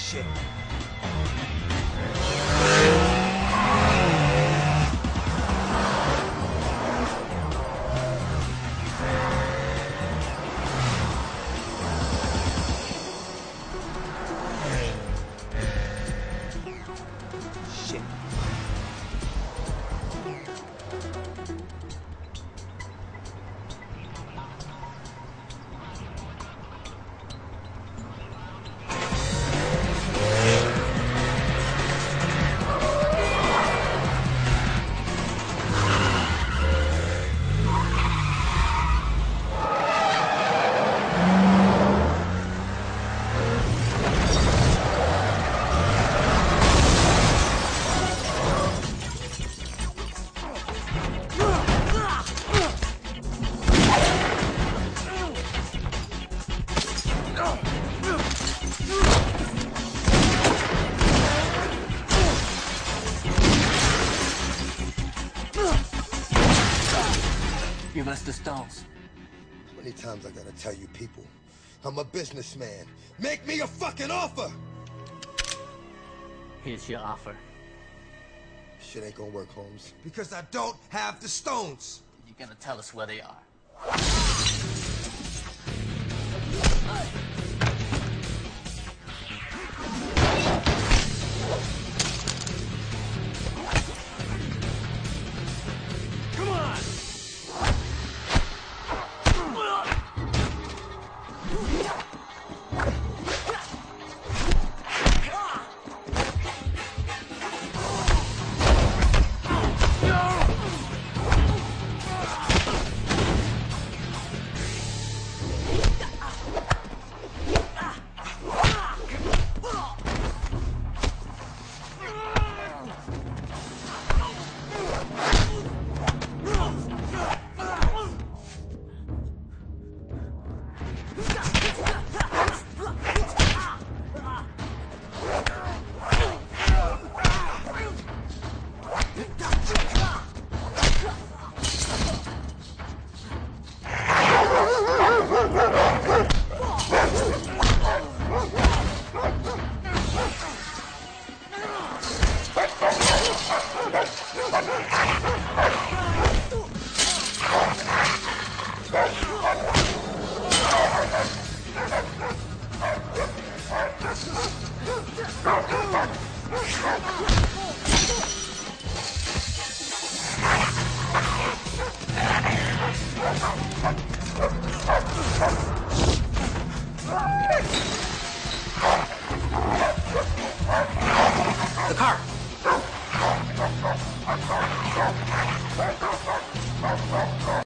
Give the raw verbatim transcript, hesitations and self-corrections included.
Shit. Shit. Give us the stones. How many times I gotta tell you people? I'm a businessman. Make me a fucking offer! Here's your offer. Shit ain't gonna work, Holmes. Because I don't have the stones! You're gonna tell us where they are. Come on! The car!